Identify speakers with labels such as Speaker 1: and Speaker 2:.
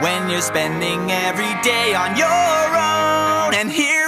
Speaker 1: when you're spending every day on your own. And here